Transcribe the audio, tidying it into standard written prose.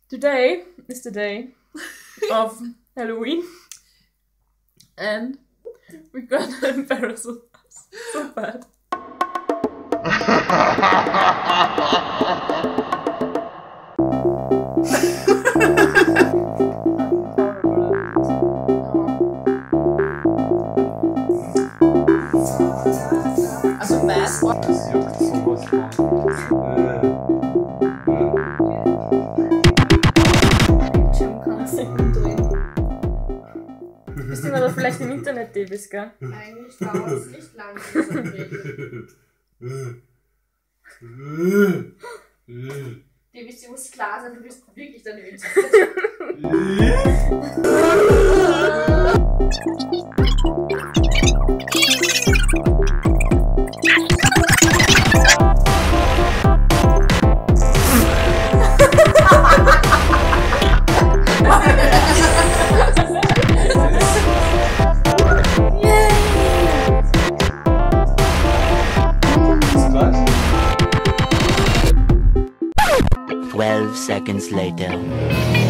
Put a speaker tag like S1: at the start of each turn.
S1: Today is the day of Halloween, and we're gonna embarrass us so bad.
S2: Also was?
S3: Das juckt sowas von.
S1: Bist du da vielleicht im Internet tätig, gell?
S2: Eigentlich dauert es nicht lange, bis man redet. Dir muss klar sein, du bist wirklich deine Welt.
S4: 12 seconds later.